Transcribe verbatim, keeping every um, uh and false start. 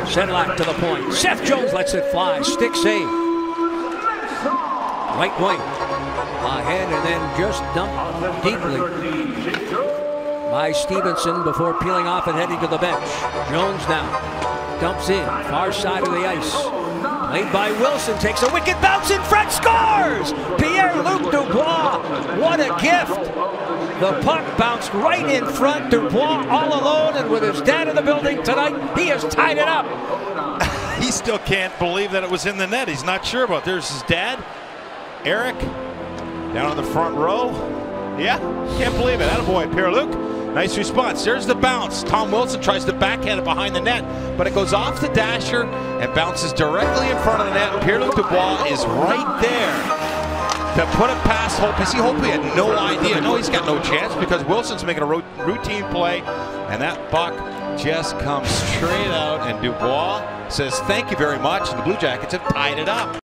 Sedlak to the point. Seth Jones lets it fly. Stick save. Right wing. Ahead and then just dumped deeply by Stevenson before peeling off and heading to the bench. Jones now dumps in. Far side of the ice. Played by Wilson. Takes a wicked bounce in front. Scores! Pierre-Luc Dubois. What a gift. The puck bounced right in front. Dubois all alone, and with his dad in the building tonight, he has tied it up. He still can't believe that it was in the net. He's not sure about it. There's his dad, Eric, down on the front row. Yeah, can't believe it. Attaboy, Pierre-Luc. Nice response. There's the bounce. Tom Wilson tries to backhand it behind the net, but it goes off the dasher and bounces directly in front of the net. Pierre-Luc Dubois is right there to put it past Holtby. See, Holtby had no idea. No, he's got no chance because Wilson's making a routine play, and that puck just comes straight out, and Dubois says thank you very much, and the Blue Jackets have tied it up.